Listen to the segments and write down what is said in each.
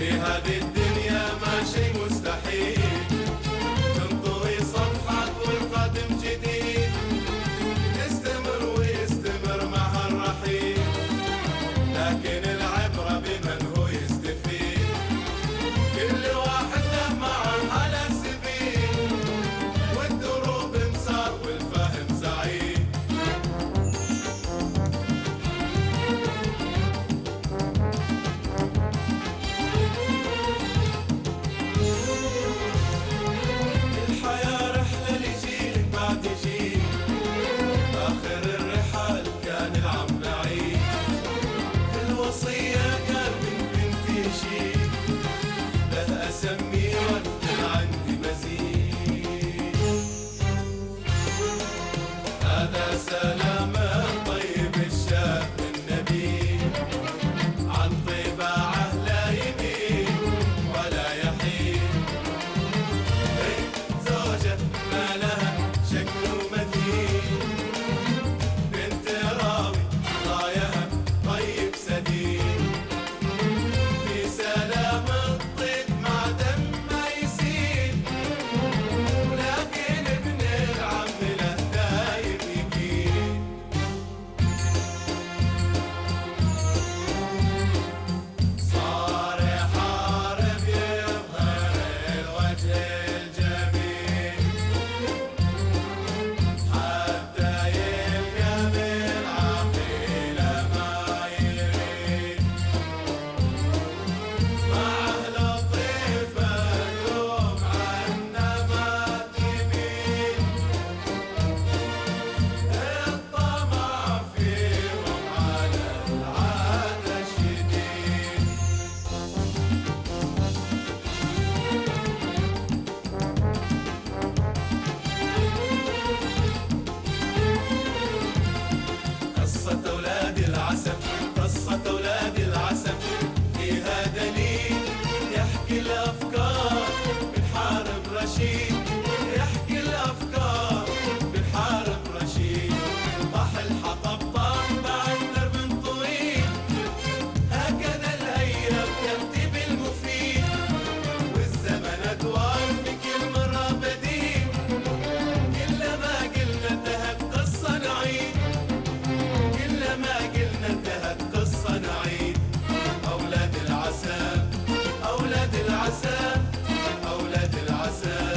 في هذه الدنيا ما شي مستحيل، تنطوي صفحة والقادم جديد، يستمر ويستمر مع الرحيل، لكن العبرة بمن هو يستفيد، كل واحد له معه على سبيل، والدروب مسار والفهم سعيد. الحياة رحلة لجيل بعد جيل، آخر الرحال كان العم بعيد، في الوصية قال من بنتي شيل، له أسمي وأكتب عندي مزيد. هذا سلام الطيب الشاب النبيل، عن طباعه لا يميل ولا يحيل، زوجة ما لها شكل مثيل، بنت راوي رايها طيب سديد، في سلام الطيب مع دم ما يسيل، لكن ابن العم له دايم يكيل. صار يحارب يظهر الوجه الجميل، حتى يلقى بالعقيلة ما يريد، مع لطيفة يوم عنا ما تميل، الطمع فيهم على العادة شديد. قصة أولاد العسل، قصة أولاد العسل، فيها دليل يحكي الأفكار بنحارب رشيد، يحكي الأفكار بنحارب رشيد، طاح الحطب طاح بعد درب طويل، هكذا الأيام ترتيب المفيد، والزمن أدوار في كل مرة بديل، كلما قلنا انتهت قصة نعيد، كلما قلنا انتهت قصة نعيد. أولاد العسل، أولاد العسل، أولاد العسل.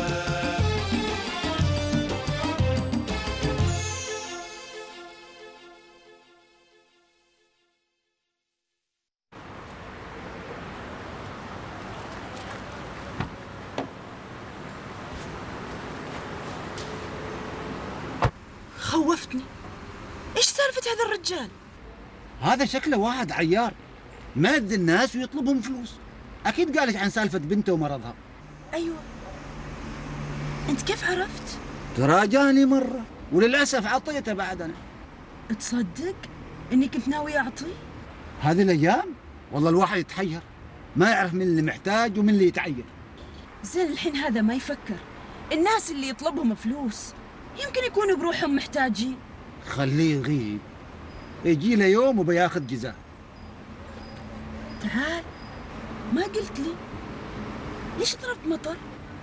خوفتني. ايش سالفة هذا الرجال؟ هذا شكله واحد عيار ماد الناس ويطلبهم فلوس، أكيد قالش عن سالفة بنته ومرضها. ايوه. انت كيف عرفت؟ تراجاني مرة وللأسف عطيته بعد أنا. تصدق اني كنت ناوي اعطي؟ هذه الأيام والله الواحد يتحير، ما يعرف من اللي محتاج ومن اللي يتعير. زين الحين هذا ما يفكر، الناس اللي يطلبهم فلوس يمكن يكونوا بروحهم محتاجين. خليه يغيب، يجي له يوم وبياخذ جزاء. تعال، ما قلت لي ليش ضربت مطر؟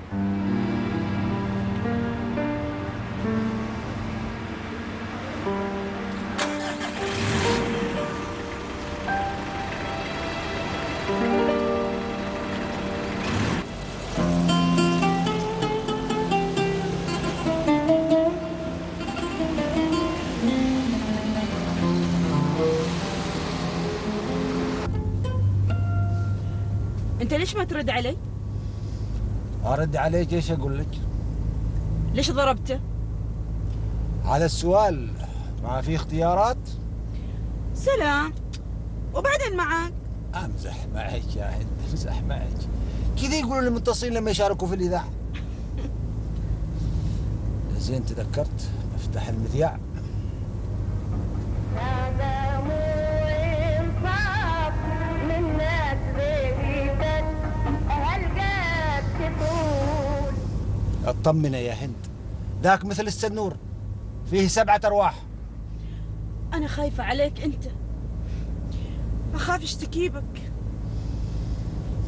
انت ليش ما ترد علي؟ أرد عليك إيش أقول لك؟ ليش ضربته؟ على السؤال ما في اختيارات؟ سلام، وبعدين معاك. أمزح معك يا هند، أمزح معك. كذا يقولوا المتصلين لما يشاركوا في الإذاعة. زين تذكرت افتح المذياع. هذا مو انصاف من ناس بيتك هالقد تطول. اطمني يا هند، ذاك مثل السنور فيه 7 أرواح. أنا خايفة عليك أنت، أخاف اشتكي بك.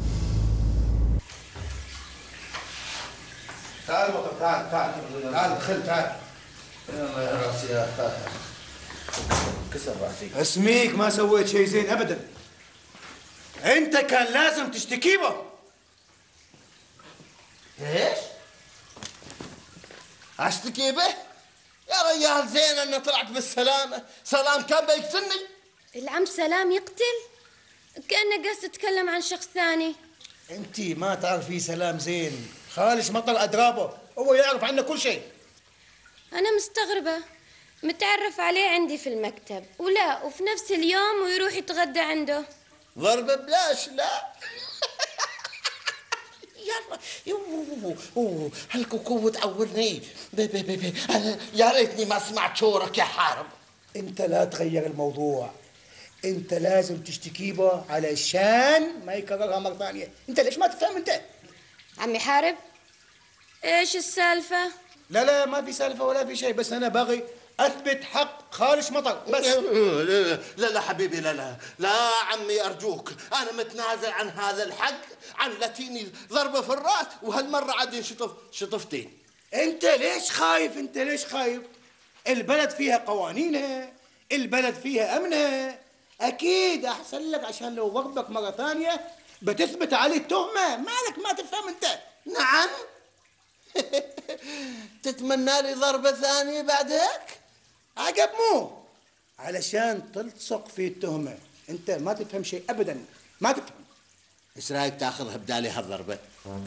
تعال مطر، تعال تعال دخل تعال. يلا يا راسي يا كسر راسي. اسميك ما سويت شيء زين ابدا. انت كان لازم تشتكي به. ايش؟ اشتكي به؟ يا ريال زين انه طلعت بالسلامة، سلام كان بيقتلني. العم سلام يقتل؟ كأنك قاعد تتكلم عن شخص ثاني. انت ما تعرفي سلام زين، خالص مطر اضرابه، هو يعرف عنه كل شيء. أنا مستغربة، متعرف عليه عندي في المكتب وفي نفس اليوم ويروح يتغدى عنده. ضرب بلاش لا. يلا هالكوكو تعورني. يا ريتني ما سمعت شورك يا حارب. انت لا تغير الموضوع، انت لازم تشتكي به علشان ما يكررها مرة ثانية. انت ليش ما تفهم انت؟ عمي حارب، ايش السالفة؟ لا ما في سالفة ولا في شيء، بس انا باغي اثبت حق خالص مطر بس. لا حبيبي، لا عمي ارجوك، انا متنازل عن هذا الحق، عن لتيني ضربه في الراس وهالمره عاد ينشطف شطفتين. انت ليش خايف؟ البلد فيها قوانينها، البلد فيها امنها، اكيد احسن لك عشان لو ضربك مره ثانيه بتثبت عليه التهمه. مالك ما تفهم انت؟ نعم. تتمنى لي ضربه ثانيه بعد هيك؟ عقب مو علشان تلصق في التهمه. انت ما تفهم شيء ابدا، ما تفهم. ايش رايك تاخذها بدالي هالضربه؟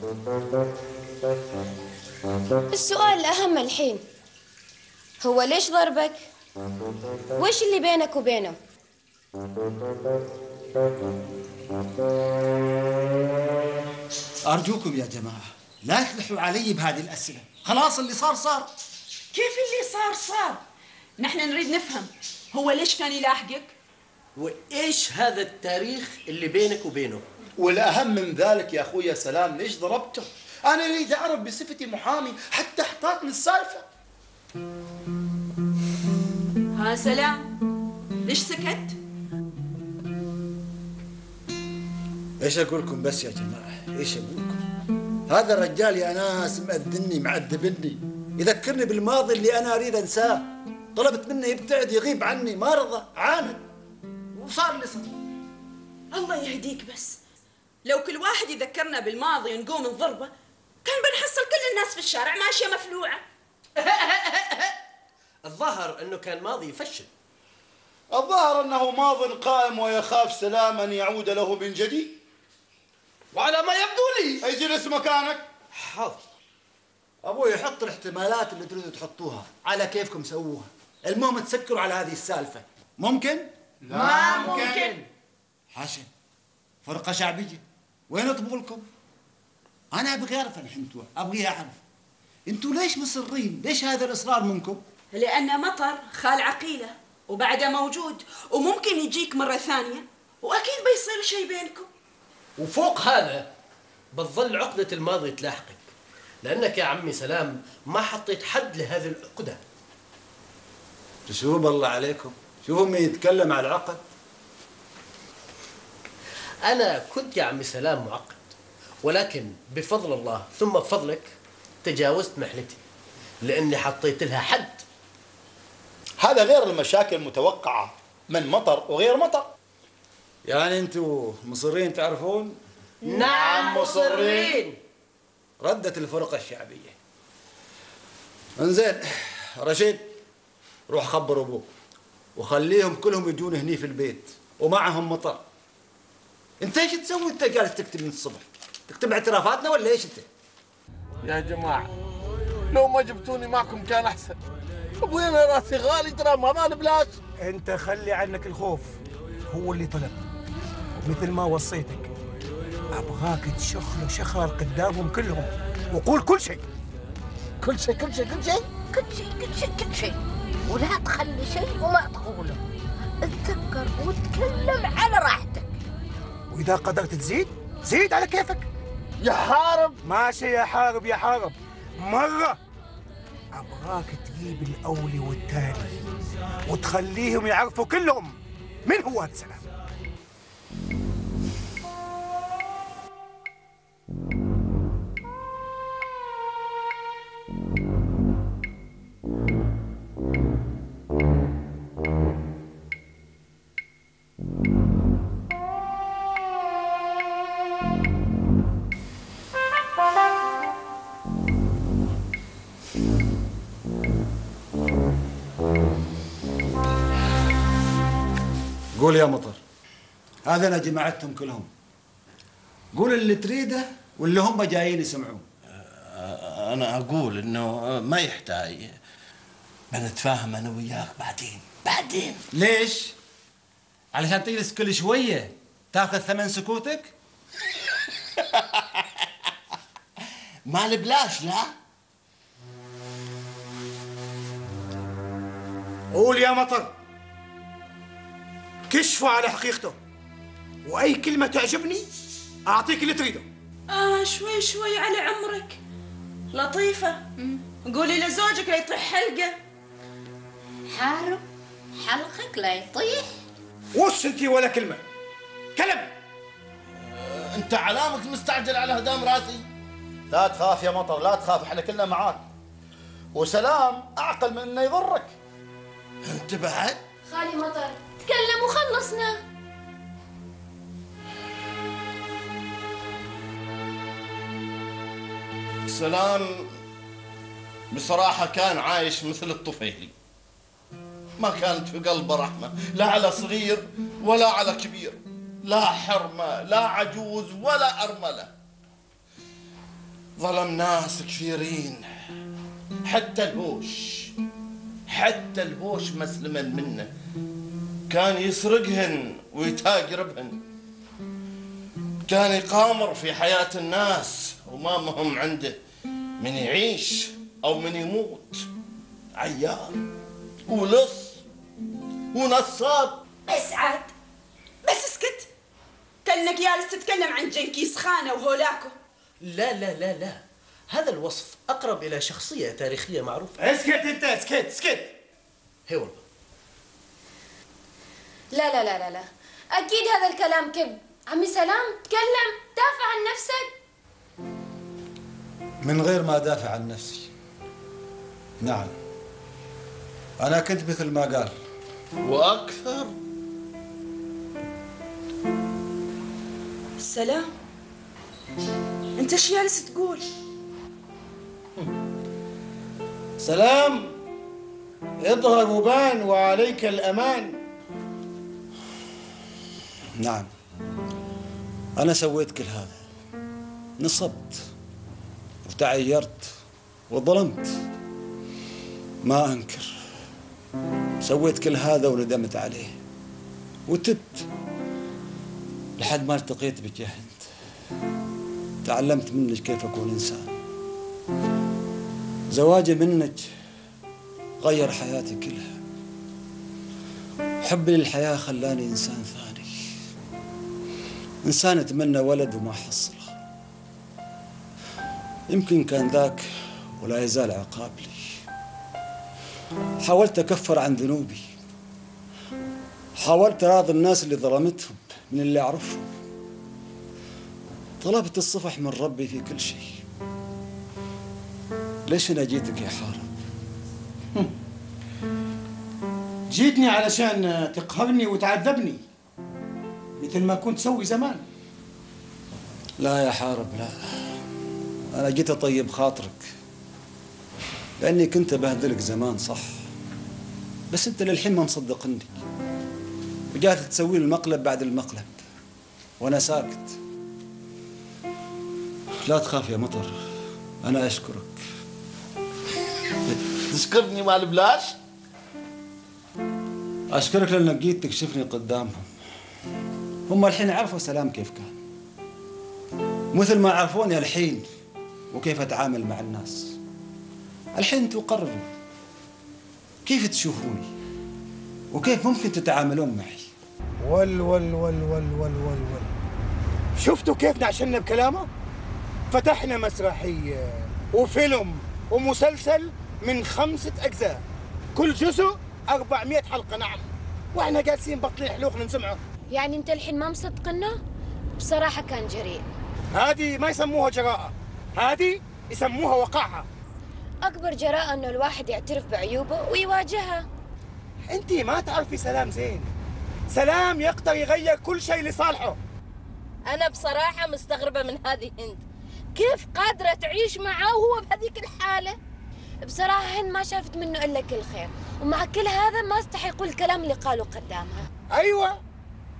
السؤال الأهم الحين هو ليش ضربك؟ وإيش اللي بينك وبينه؟ أرجوكم يا جماعة لا تلحوا علي بهذه الأسئلة، خلاص اللي صار. كيف اللي صار؟ نحن نريد نفهم هو ليش كان يلاحقك؟ وإيش هذا التاريخ اللي بينك وبينه؟ والأهم من ذلك يا أخويا سلام ليش ضربته؟ أنا أريد أعرف بصفتي محامي حتى احتاط من السالفة. ها سلام، ليش سكت؟ ايش اقول لكم بس يا جماعه، ايش اقول لكم؟ هذا الرجال يا ناس مأذني معذبني، يذكرني بالماضي اللي انا اريد انساه. طلبت منه يبتعد يغيب عني، ما رضى، عاند وصار اللي صار. الله يهديك، بس لو كل واحد يذكرنا بالماضي ونقوم نضربه كان بنحصل كل الناس في الشارع ماشيه مفلوعه. الظاهر انه كان ماضي يفشل. الظاهر أنه ماض قائم ويخاف سلام أن يعود له من جديد. وعلى ما يبدو لي اجلس مكانك. حاضر. ابوي يحط الاحتمالات اللي تريدوا تحطوها، على كيفكم سووها، المهم تسكروا على هذه السالفه. ممكن؟ ما ممكن. حسن، فرقه شعبيه، وين طبولكم؟ انا ابغى اعرف الحين، ابغى اعرف انتوا ليش مصرين؟ ليش هذا الاصرار منكم؟ لأن مطر خال عقيلة وبعده موجود وممكن يجيك مرة ثانية وأكيد بيصير شيء بينكم. وفوق هذا بتظل عقدة الماضي تلاحقك، لأنك يا عمي سلام ما حطيت حد لهذه العقدة. تشوف بالله عليكم، شوفوا من يتكلم على العقد. أنا كنت يا عمي سلام معقد، ولكن بفضل الله ثم بفضلك تجاوزت محلتي، لأني حطيت لها حد. هذا غير المشاكل المتوقعة من مطر وغير مطر. يعني انتوا مصرين تعرفون؟ نعم مصرين. ردت الفرقة الشعبية. انزين رشيد، روح خبر ابوك وخليهم كلهم يجون هني في البيت ومعهم مطر. انت ايش تسوي؟ انت جالس تكتب من الصبح، تكتب اعترافاتنا ولا ايش انت؟ يا جماعة لو ما جبتوني معكم كان أحسن. ابوي انا راسي غالي ترى، ما مال بلاش. انت خلي عنك الخوف، هو اللي طلب. ومثل ما وصيتك ابغاك تشخله شخر قدامهم كلهم وقول كل شيء. كل شيء كل شيء كل شيء كل شيء كل شيء كل شيء، ولا تخلي شيء وما تقوله. اتذكر وتكلم على راحتك. واذا قدرت تزيد زيد على كيفك. يا حارب. ماشي يا حارب يا حارب. مرة أبغاك تجيب الأولي والتالي وتخليهم يعرفوا كلهم من هو هذا سلام. قول يا مطر. هذا أنا جمعتهم كلهم. قول اللي تريده واللي هم جايين يسمعون. أنا أقول إنه ما يحتاج، بنتفاهم أنا وياك بعدين. ليش؟ علشان تجلس كل شوية تاخذ ثمن سكوتك؟ مال بلاش لا. قول يا مطر، كشفوا على حقيقته، وأي كلمة تعجبني أعطيك اللي تريده. شوي شوي على عمرك لطيفة. قولي لزوجك لا يطيح حلقة. حارب حلقك لا يطيح. وش انتي ولا كلمة كلام. أنت علامك مستعجل على هدام راسي. لا تخاف يا مطر، لا تخاف، احنا كلنا معاك. وسلام أعقل من إنه يضرك. أنت بعد؟ خالي مطر تكلم وخلصنا. سلام بصراحة كان عايش مثل الطفيلي، ما كانت في قلبه رحمة، لا على صغير ولا على كبير، لا حرمة لا عجوز ولا أرملة. ظلم ناس كثيرين، حتى الهوش مسلما منه، كان يسرقهن ويتاجر بهن، كان يقامر في حياة الناس وما مهم عنده من يعيش أو من يموت. عيال ولص ونصاب. بس عاد بس اسكت، كأنك جالس تتكلم عن جنكيز خان وهولاكو. لا، هذا الوصف أقرب إلى شخصية تاريخية معروفة. اسكت انت، اسكت. هي والله. لا أكيد هذا الكلام كذب. عمي سلام تكلم، دافع عن نفسك. من غير ما أدافع عن نفسي، نعم أنا كنت مثل ما قال وأكثر. سلام، أنت ايش جالس تقول؟ سلام، اظهر وبان وعليك الأمان. نعم أنا سويت كل هذا، نصبت وتعيرت وظلمت، ما أنكر. سويت كل هذا وندمت عليه وتبت لحد ما التقيت بك يا هند. تعلمت منك كيف أكون إنسان. زواجي منك غير حياتي كلها. حبي للحياة خلاني إنسان ثاني، إنسان أتمنى ولد وما حصله. يمكن كان ذاك ولا يزال عقاب لي. حاولت أكفر عن ذنوبي، حاولت أراضي الناس اللي ظلمتهم من اللي أعرفهم، طلبت الصفح من ربي في كل شيء. ليش أنا جيتك يا حارب؟ جيتني علشان تقهرني وتعذبني مثل ما كنت تسوي زمان. لا يا حارب لا، أنا جيت أطيب خاطرك، لأني كنت أبهدلك زمان صح، بس أنت للحين ما مصدقني، وجات تسوي المقلب بعد المقلب وأنا ساكت. لا تخاف يا مطر، أنا أشكرك. تشكرني مال بلاش؟ أشكرك لأنك جيت تكشفني قدامهم. هم الحين عرفوا سلام كيف كان، مثل ما عرفوني الحين وكيف أتعامل مع الناس. الحين أنتوا قرروا كيف تشوفوني وكيف ممكن تتعاملون معي. ول شفتوا كيف نعشنا بكلامه؟ فتحنا مسرحية وفيلم ومسلسل من 5 أجزاء، كل جزء 400 حلقة. نعم، واحنا جالسين بطلين حلوق نسمعه. يعني أنت الحين ما مصدقنا؟ بصراحة كان جريء. هذه ما يسموها جراءة، هذه يسموها وقاحة. أكبر جراءة إنه الواحد يعترف بعيوبه ويواجهها. أنت ما تعرفي سلام زين. سلام يقدر يغير كل شيء لصالحه. أنا بصراحة مستغربة من هذه هند، كيف قادرة تعيش معه وهو بهذيك الحالة؟ بصراحة هند ما شافت منه إلا كل خير، ومع كل هذا ما استحي يقول الكلام اللي قاله قدامها. أيوة،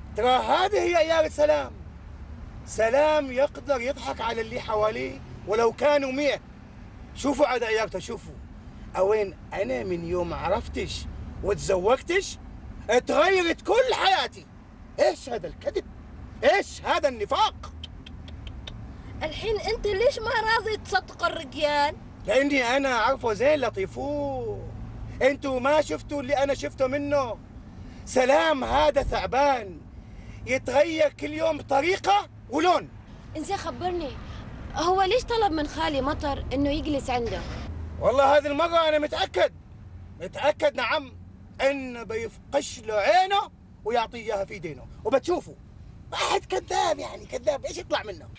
ترى هذه هي عيال سلام. سلام يقدر يضحك على اللي حواليه ولو كانوا 100. شوفوا عاد عيالته، شوفوا اوين انا من يوم عرفتش وتزوجتش تغيرت كل حياتي. ايش هذا الكذب؟ ايش هذا النفاق؟ الحين انت ليش ما راضي تصدق الرجال؟ لاني انا عارفه زين لطيفو. انتوا ما شفتوا اللي انا شفته منه. سلام هذا ثعبان يتغير كل يوم بطريقه ولون. انزين خبرني، هو ليش طلب من خالي مطر انه يجلس عنده؟ والله هذه المره انا متاكد نعم انه بيفقش له عينه ويعطيه اياها في دينه، وبتشوفوا واحد كذاب. يعني كذاب ايش يطلع منه؟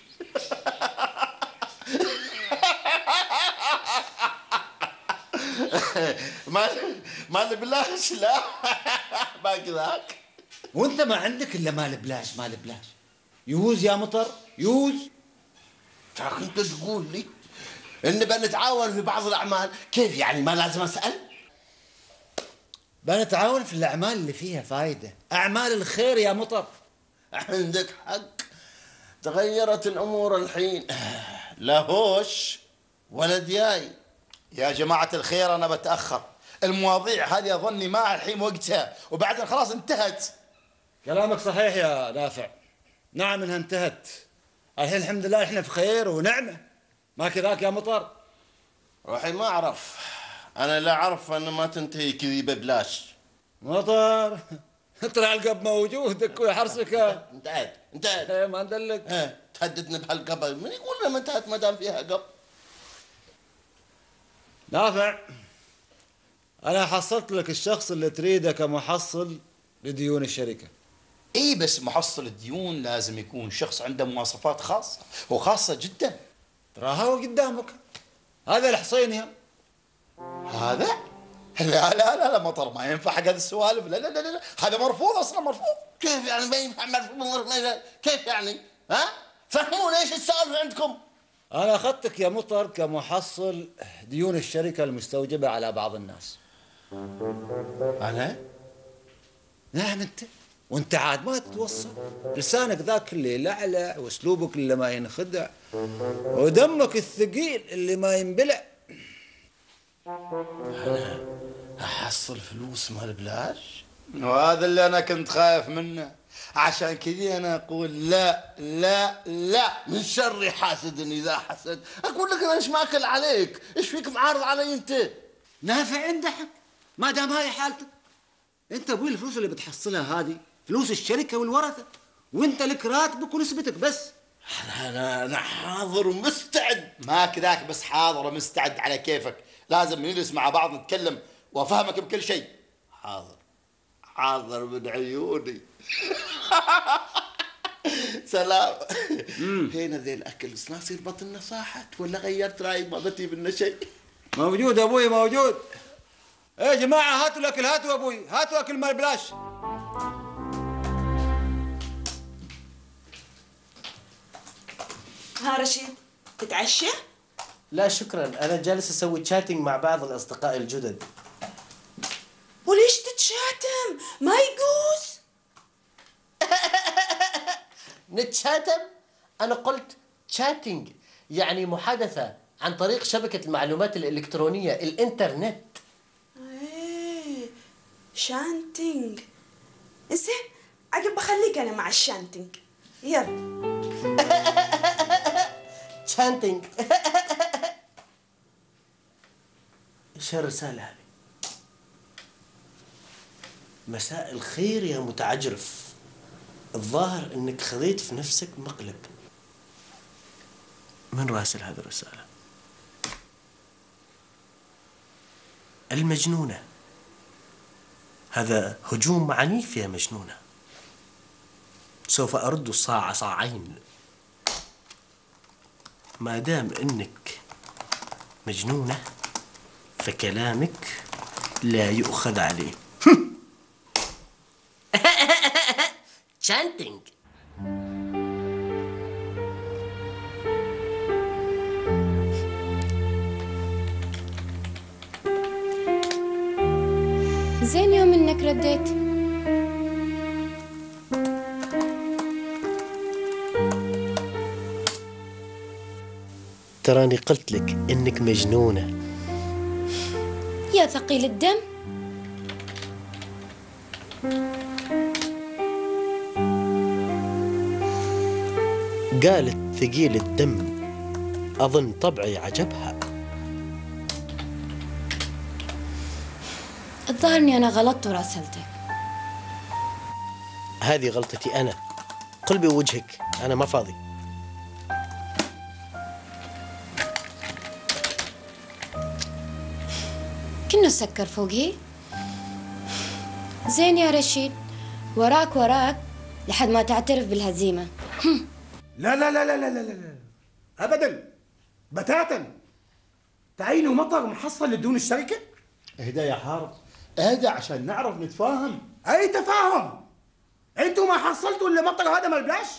مال بلاش لا ما كذاك. وانت ما عندك الا مال بلاش. يوز يا مطر يوز. ترى انت تقول لي ان بنتعاون في بعض الاعمال، كيف يعني ما لازم اسال؟ بنتعاون في الاعمال اللي فيها فايده، اعمال الخير يا مطر. عندك حق، تغيرت الامور الحين، لا هوش ولا دياي. يا جماعة الخير أنا بتأخر، المواضيع هذه أظني ما الحين وقتها، وبعدين خلاص انتهت. كلامك صحيح يا نافع، نعم انها انتهت. الحين الحمد لله احنا في خير ونعمه، ما كذاك يا مطر؟ روحي ما اعرف، انا لا اعرف ان ما تنتهي كذي ببلاش. مطر ترى القب موجود ويحرسك. انتهت ما ندلك. تهددنا بهالقبل، من يقول لما انتهت ما دام فيها قب؟ نافع، انا حصلت لك الشخص اللي تريده كمحصل لديون الشركه. اي بس محصل الديون لازم يكون شخص عنده مواصفات خاصة وخاصة جدا. تراها هو قدامك، هذا الحصيني. هذا؟ لا مطر ما ينفع حق هذه السوالف. لا هذا مرفوض اصلا، مرفوض. كيف يعني ما ينفع مرفوض؟ كيف يعني؟ ها؟ فهمونا ايش السالفه عندكم؟ انا اخذتك يا مطر كمحصل ديون الشركه المستوجبه على بعض الناس. انا؟ نعم انت، وانت عاد ما تتوصل، لسانك ذاك اللي يلعلع واسلوبك اللي ما ينخدع ودمك الثقيل اللي ما ينبلع. انا احصل فلوس مال بلاش؟ وهذا اللي انا كنت خايف منه، عشان كذي انا اقول لا من شر حاسد اذا حسد. اقول لك انا ايش ماكل عليك؟ ايش فيك معارض علي انت؟ نافع عنده حق، ما دام هاي حالتك. انت ابوي الفلوس اللي بتحصلها هذه فلوس الشركه والورثه، وانت لك راتبك ونسبتك بس. انا حاضر ومستعد. ما كذاك بس حاضر ومستعد على كيفك، لازم نجلس مع بعض نتكلم وافهمك بكل شيء. حاضر من عيوني. سلام. هنا ذي الاكل صناصير بطننا صاحت ولا غيرت رايك ما بتي بنا شيء؟ موجود ابوي موجود. يا جماعه هاتوا الاكل، هاتوا ابوي، هاتوا اكل مال بلاش. ها رشيد، تتعشى؟ لا شكرا، أنا جالس أسوي تشاتينج مع بعض الأصدقاء الجدد. وليش تتشاتم؟ ما يجوز. نتشاتم؟ أنا قلت تشاتينج، يعني محادثة عن طريق شبكة المعلومات الإلكترونية، الإنترنت. شانتينج. زين، عقب بخليك أنا مع الشانتينج. يلا. شانتينج. ايش الرسالة هذه؟ مساء الخير يا متعجرف، الظاهر انك خذيت في نفسك مقلب. من راسل هذه الرسالة؟ المجنونة. هذا هجوم عنيف يا مجنونة، سوف أرد الصاع صاعين. ما دام انك مجنونة فكلامك لا يؤخذ عليه. تشانتينج. زين يوم انك رديت. تراني قلت لك إنك مجنونة. يا ثقيل الدم. قالت ثقيل الدم، أظن طبعي عجبها. الظاهر إني أنا غلطت وراسلتك. هذه غلطتي أنا. قلبي وجهك، أنا ما فاضي. كنه سكر فوقي. زين يا رشيد، وراك وراك لحد ما تعترف بالهزيمة. لا لا لا لا لا لا لا ابدا بتاتا. تعينوا مطر محصل لدون الشركه. اهدى يا حارب، اهدى عشان نعرف نتفاهم. اي تفاهم؟ انتوا ما حصلتوا الا مطر هذا ما بلاش.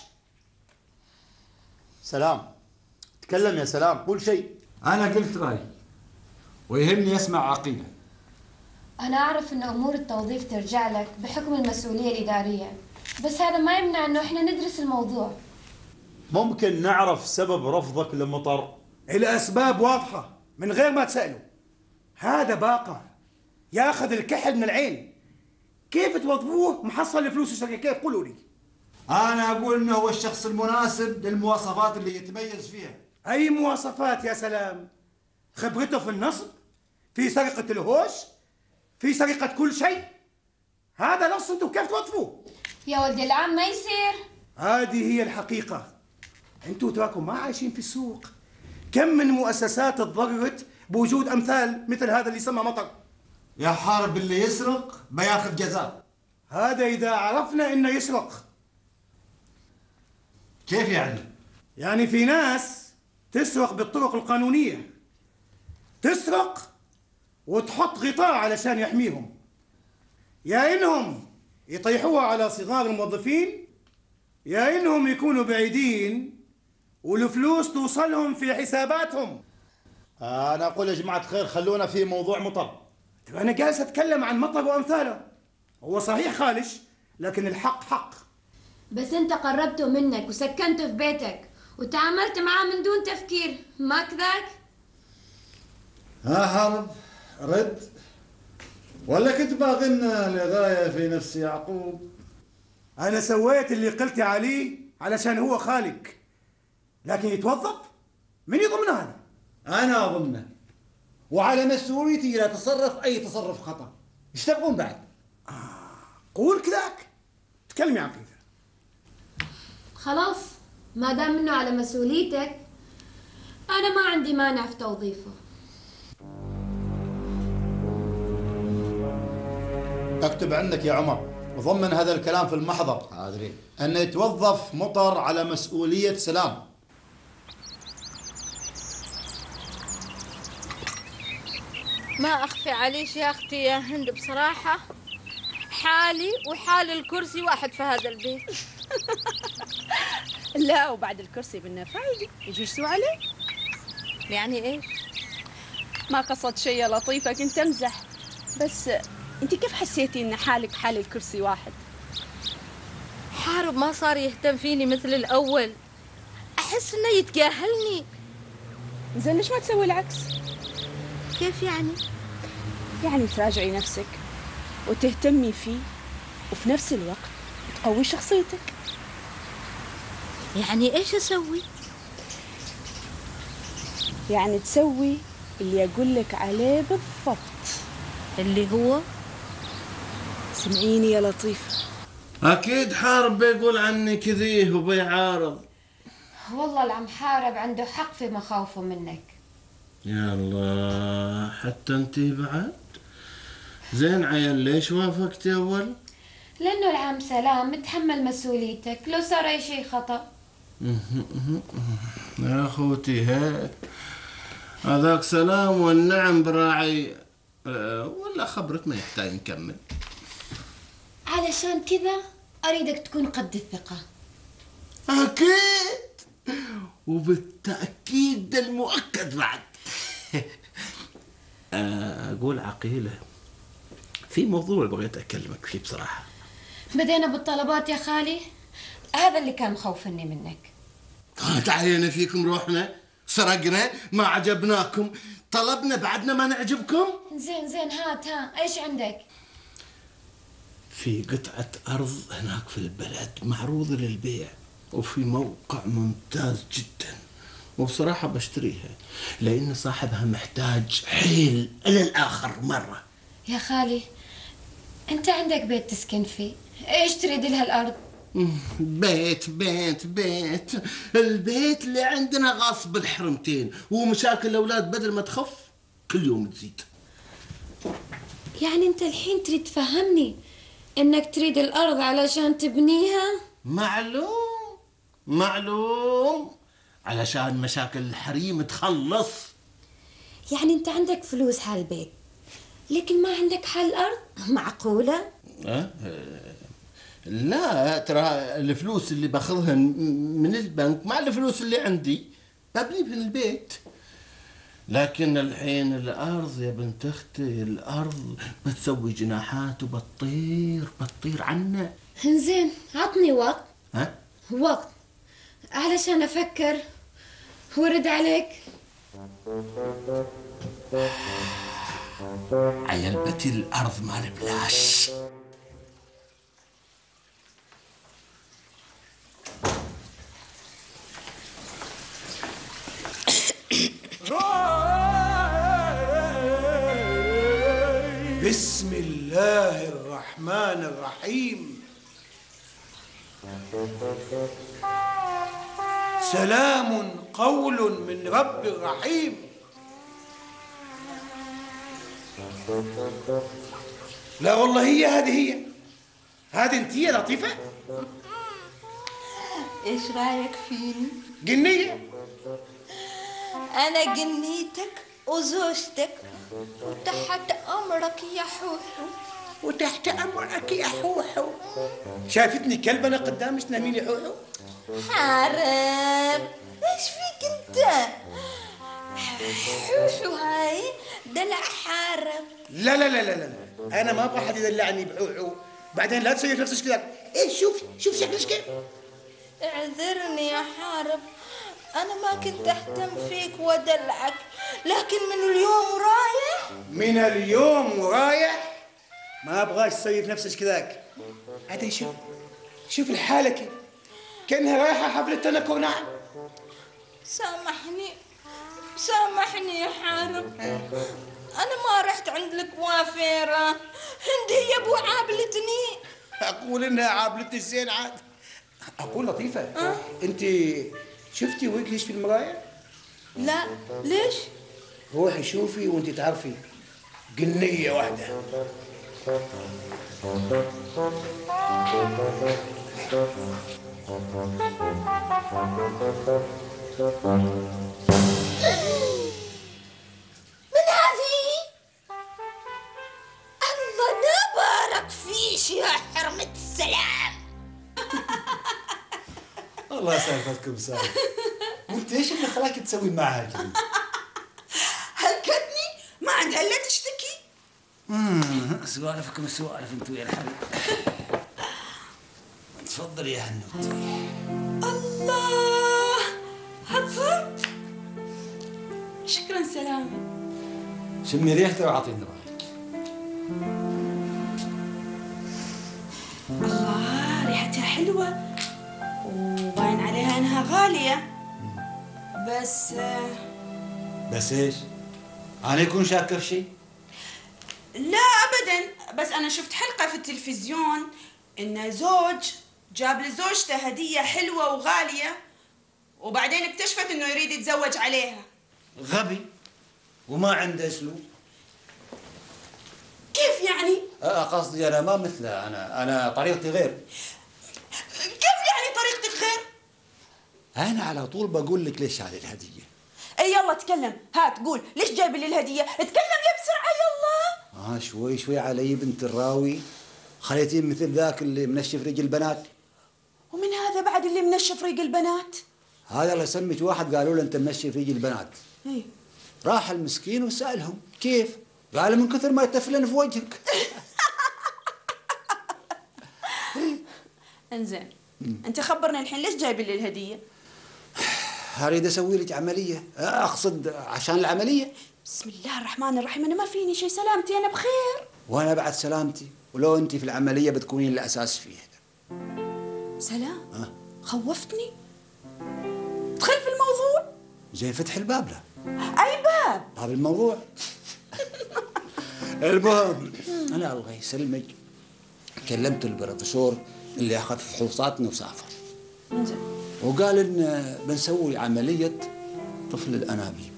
سلام، تكلم يا سلام، قول شيء. أنا قلت رأيي ويهمني أسمع عقيلة. أنا أعرف أن أمور التوظيف ترجع لك بحكم المسؤولية الإدارية، بس هذا ما يمنع أنه إحنا ندرس الموضوع. ممكن نعرف سبب رفضك لمطر؟ الاسباب واضحه من غير ما تسالوا. هذا باقه ياخذ الكحل من العين. كيف توظفوه محصل لفلوس الشركه؟ كيف؟ قولوا لي. أنا أقول إنه هو الشخص المناسب للمواصفات اللي يتميز فيها. اي مواصفات يا سلام؟ خبرته في النصب، في سرقه الهوش، في سرقه كل شيء. هذا نص. انتوا كيف توظفوه؟ يا ولد العم ما يصير. هذه هي الحقيقه. انتوا تراكم ما عايشين في السوق. كم من مؤسسات تضررت بوجود امثال مثل هذا اللي يسمى مطر. يا حارب، اللي يسرق بياخذ جزاء. هذا اذا عرفنا انه يسرق. كيف يعني؟ يعني في ناس تسرق بالطرق القانونيه، تسرق وتحط غطاء علشان يحميهم، يا انهم يطيحوها على صغار الموظفين، يا انهم يكونوا بعيدين والفلوس توصلهم في حساباتهم. انا اقول يا جماعه الخير خلونا في موضوع مطر. انا جالس اتكلم عن مطر وامثاله. هو صحيح خالش، لكن الحق حق. بس أنت قربته منك وسكنته في بيتك وتعاملت معاه من دون تفكير، ما كذاك؟ ها حارب، رد. ولا كنت باغينا لغاية في نفس يعقوب؟ انا سويت اللي قلت عليه علشان هو خالق، لكن يتوظف؟ من يضمن هذا؟ أنا أضمنه، وعلى مسؤوليتي لا تصرف أي تصرف خطأ. إيش تبغون بعد؟ قول كذاك. تكلم يا عقيدة. خلاص، ما دام منه على مسؤوليتك أنا ما عندي مانع في توظيفه. اكتب عندك يا عمر، وضمن هذا الكلام في المحضر. حاضرين. أن يتوظف مطر على مسؤولية سلام. ما أخفي عليش يا أختي يا هند، بصراحة حالي وحال الكرسي واحد في هذا البيت. لا، وبعد الكرسي بالنفع يجلسوا عليه. يعني إيش؟ ما قصد شيء يا لطيفة، كنت أمزح. بس أنت كيف حسيتي إن حالك حال الكرسي واحد؟ حارب ما صار يهتم فيني مثل الأول، أحس إنه يتجاهلني. زين ليش ما تسوي العكس؟ كيف يعني؟ يعني تراجعي نفسك وتهتمي فيه، وفي نفس الوقت تقوي شخصيتك. يعني إيش أسوي؟ يعني تسوي اللي أقول لك عليه بالضبط. اللي هو؟ سمعيني يا لطيفة. أكيد حارب بيقول عني كذيه وبيعارض. والله العم حارب عنده حق في مخاوفه منك. يا الله، حتى انتي بعد؟ زين عيل، ليش وافقتي أول؟ لأنه العم سلام متحمل مسؤوليتك لو صار أي شيء خطأ. يا أخوتي، هذاك سلام والنعم براعي. ولا خبرك ما يحتاج نكمل. علشان كذا أريدك تكون قد الثقة. أكيد، وبالتأكيد المؤكد بعد. أقول عقيلة، في موضوع بغيت أكلمك فيه بصراحة. بدينا بالطلبات يا خالي، هذا اللي كان مخوفني منك. تعالينا فيكم روحنا، سرقنا ما عجبناكم، طلبنا بعدنا ما نعجبكم. زين هات ايش عندك؟ في قطعة أرض هناك في البلد معروضة للبيع وفي موقع ممتاز جدا، وبصراحة بشتريها لأن صاحبها محتاج حيل إلى الآخر مرة. يا خالي انت عندك بيت تسكن فيه، ايش تريد لها الارض؟ بيت البيت اللي عندنا غاصب الحرمتين، ومشاكل الأولاد بدل ما تخف كل يوم تزيد. يعني انت الحين تريد تفهمني انك تريد الارض علشان تبنيها؟ معلوم علشان مشاكل الحريم تخلص. يعني انت عندك فلوس هالبيت لكن ما عندك حل الارض؟ معقولة؟ لا ترى الفلوس اللي باخذها من البنك مع الفلوس اللي عندي ببني في البيت، لكن الحين الأرض يا بنت أختي الأرض بتسوي جناحات وبتطير عنا. زين عطني وقت علشان أفكر ورد عليك. عيلبتي الأرض مال بلاش. بسم الله الرحمن الرحيم. سلام قول من رب رحيم. لا والله هذه انت يا لطيفة. ايش رايك فيني؟ جنية. أنا جنيتك وزوجتك وتحت أمرك يا حوحو. وتحت أمرك يا حوحو. شافتني كلب أنا قدامك تنامين يا حوحو؟ حرام ايش فيك انت؟ حوحو هاي دلع حارم. لا لا لا لا لا، أنا ما أبغى حد يدلعني بحوحو، بعدين لا تسوي نفسك كذا. إيه شوف شكلك كيف. اعذرني يا حارب، أنا ما كنت أهتم فيك وأدلعك، لكن من اليوم ورايح ما أبغاش تسوي في نفسك كذاك. عاد شوف الحالة كيف، كأنها رايحة حفلة تنكر. نعم سامحني يا حارب، أنا ما رحت عند الكوافيرة، عندي هي أبو عابلتني. أقول إنها عابلتني الزين عاد. أقول لطيفة أنت شفتي وجهك في المراية؟ لا ليش؟ روحي شوفي وأنت تعرفي جنية واحدة. من هذه؟ الله نبارك فيش يا حرمة السلام. والله سالفتكم سالفة. وانت ايش اللي خلاك تسوي معها كذا؟ هلكتني ما عندها الا تشتكي. سوالفكم سوالف انتوا يا الحبيب. تفضلي يا هنوتي. الله حطر. شكرا سلامة. شمي ريحته واعطيني رايك. الله ريحتها حلوة وباين عليها انها غالية. بس ايش؟ انا يكون شاكه في شيء؟ لا ابدا، بس انا شفت حلقة في التلفزيون ان زوج جاب لزوجته هدية حلوة وغالية وبعدين اكتشفت انه يريد يتزوج عليها. غبي وما عنده اسلوب. كيف يعني؟ قصدي انا ما مثله، انا طريقتي غير. كيف يعني طريقتك غير؟ انا على طول بقول لك ليش هذه الهديه. اي يلا تكلم، هات قول ليش جايب لي الهديه؟ اتكلم يا بسرعه يلا. شوي علي بنت الراوي، خليتين مثل ذاك اللي منشف رجل البنات. ومن هذا بعد اللي منشف رجل البنات؟ هذا اللي سمت واحد قالوا له انت منشف رجل البنات. ايه راح المسكين وسالهم كيف؟ قال من كثر ما يتفلن في وجهك. انزين انت خبرني الحين ليش جايب لي الهديه؟ اريد اسوي لك عمليه، اقصد عشان العمليه. بسم الله الرحمن الرحيم، انا ما فيني شيء، سلامتي انا بخير. وانا بعد سلامتي، ولو انت في العمليه بتكونين الاساس فيها. سلام. خوفتني. ادخل في الموضوع. زي فتح الباب له. اي باب؟ باب الموضوع. المهم انا الله يسلمك كلمت البروفيسور اللي اخذ فحوصاتنا وسافر. انزين. وقال ان بنسوي عمليه طفل الانابيب.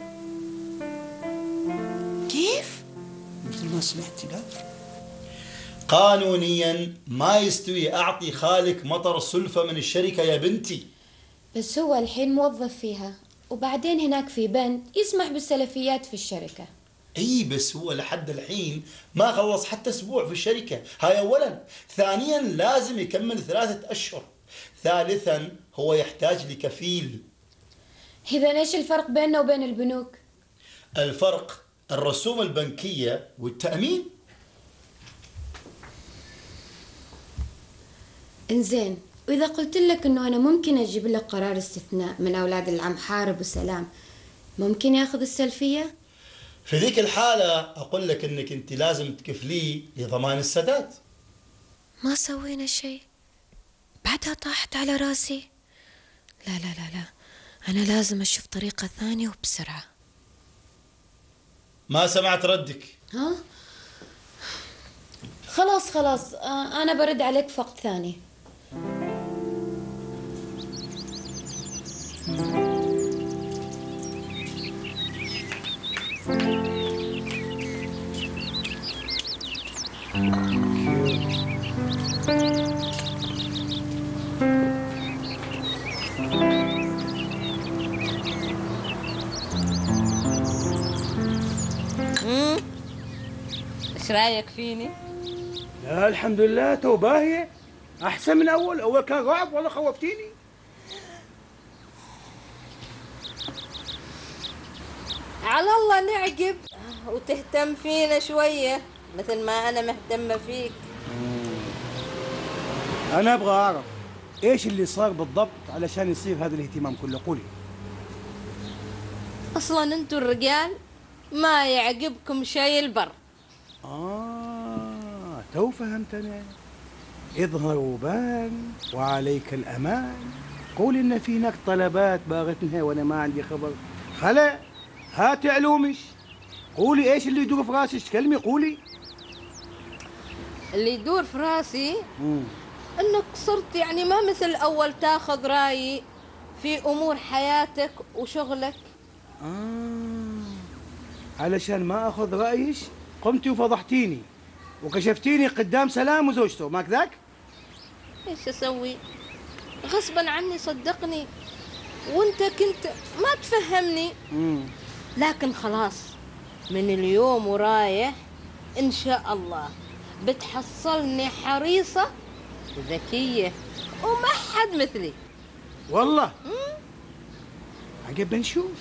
كيف؟ مثل ما سمعتي. لا قانونيا ما يستوي اعطي خالك مطر سلفه من الشركه يا بنتي. بس هو الحين موظف فيها، وبعدين هناك في بند يسمح بالسلفيات في الشركة. اي بس هو لحد الحين ما خلص حتى اسبوع في الشركه، هاي اولا. ثانيا لازم يكمل 3 اشهر. ثالثا هو يحتاج لكفيل. إذا إيش الفرق بيننا وبين البنوك؟ الفرق الرسوم البنكيه والتامين. إنزين، وإذا قلت لك إنه أنا ممكن أجيب لك قرار استثناء من أولاد العم حارب وسلام، ممكن ياخذ السلفية؟ في ذيك الحالة أقول لك إنك أنت لازم تكفليه لضمان السداد. ما سوينا شيء، بعدها طاحت على راسي. لا لا لا لا، أنا لازم أشوف طريقة ثانية وبسرعة. ما سمعت ردك. ها؟ خلاص أنا برد عليك في وقت ثاني. ايش رايك فيني؟ لا الحمد لله تو باهية، أحسن من أول كان رعب والله خوفتيني. على الله نعجب وتهتم فينا شوية مثل ما أنا مهتمة فيك. أنا أبغى أعرف إيش اللي صار بالضبط علشان يصير هذا الاهتمام كله، قولي. أصلا أنتوا الرجال ما يعجبكم شيء البر. تو فهمت أنا. اظهر وبان وعليك الأمان. قول إن في هناك طلبات باغتنها وأنا ما عندي خبر. خلا هات علومش، قولي إيش اللي يدور في راسك، تكلمي قولي. اللي يدور في راسي انك صرت يعني ما مثل اول تاخذ رايي في امور حياتك وشغلك. علشان ما اخذ رايش قمتي وفضحتيني وكشفتيني قدام سلام وزوجته، ما كذاك؟ ايش اسوي؟ غصبا عني صدقني، وانت كنت ما تفهمني. لكن خلاص من اليوم ورايح ان شاء الله بتحصلني حريصة وذكية وما حد مثلي. والله عقب نشوف.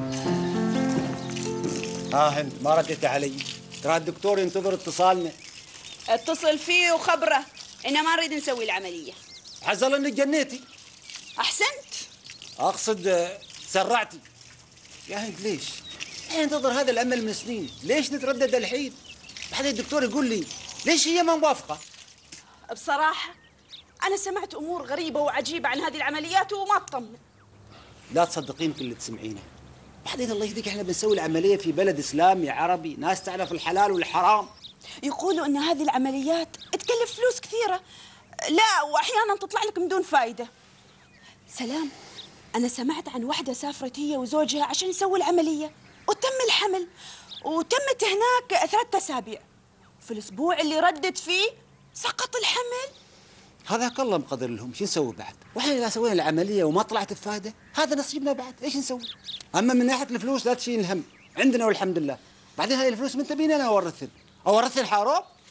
هند ما ردت علي، ترى الدكتور ينتظر اتصالنا. اتصل فيه وخبره إننا ما نريد نسوي العملية. حصل انك جنيتي. أحسنت. اقصد سرعتي. يا هند ليش؟ احنا ننتظر هذا الامل من سنين، ليش نتردد الحين؟ بعدين الدكتور يقول لي ليش هي ما موافقة؟ بصراحة أنا سمعت أمور غريبة وعجيبة عن هذه العمليات وما أطمن. لا تصدقين كل اللي تسمعينه. بعدين الله يهديك احنا بنسوي العملية في بلد إسلامي عربي، ناس تعرف الحلال والحرام. يقولوا إن هذه العمليات تكلف فلوس كثيرة، لا وأحيانا تطلع لك من دون فايدة. سلام، أنا سمعت عن واحدة سافرت هي وزوجها عشان يسووا العملية وتم الحمل، وتمت هناك 3 أسابيع. في الأسبوع اللي ردت فيه سقط الحمل. هذاك الله مقدر لهم، شو نسوي بعد؟ واحنا اذا سوينا العمليه وما طلعت بفائده هذا نصيبنا بعد، ايش نسوي؟ اما من ناحيه الفلوس لا تشيل الهم، عندنا والحمد لله. بعدين هاي الفلوس من تبيني انا اورثها حارب؟